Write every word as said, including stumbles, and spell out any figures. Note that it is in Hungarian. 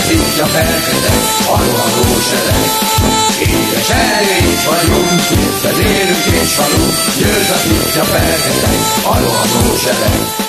hitja felkedek, alvadó sereg. Édes erét vagyunk, vezérünk és halunk, győz a hitja felkedek, alvadó sereg.